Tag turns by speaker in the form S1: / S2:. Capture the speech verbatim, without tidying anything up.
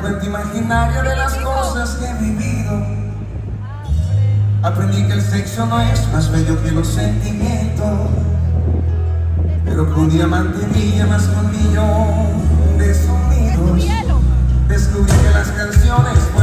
S1: cuenta imaginaria de las cosas que he vivido. Aprendí que el sexo no es más bello que los sentimientos, pero que un diamante brilla más que un millón de sonidos. Descubrí que las canciones